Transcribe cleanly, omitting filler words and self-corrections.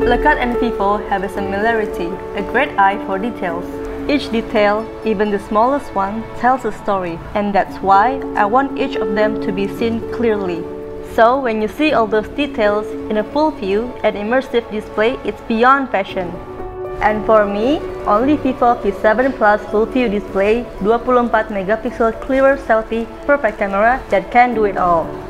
Lekat and Vivo have a similarity, a great eye for details. Each detail, even the smallest one, tells a story, and that's why I want each of them to be seen clearly. So when you see all those details in a full view and immersive display, it's beyond fashion. And for me, only Vivo V7 Plus full view display 24 megapixel clearer selfie perfect camera that can do it all.